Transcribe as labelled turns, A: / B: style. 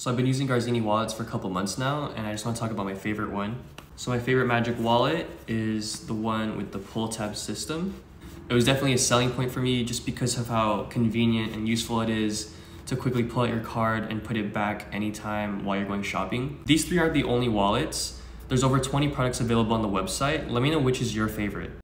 A: So I've been using Garzini wallets for a couple months now, and I just want to talk about my favorite one. So my favorite Magic Wallet is the one with the pull tab system. It was definitely a selling point for me just because of how convenient and useful it is to quickly pull out your card and put it back anytime while you're going shopping. These three aren't the only wallets. There's over 20 products available on the website. Let me know which is your favorite.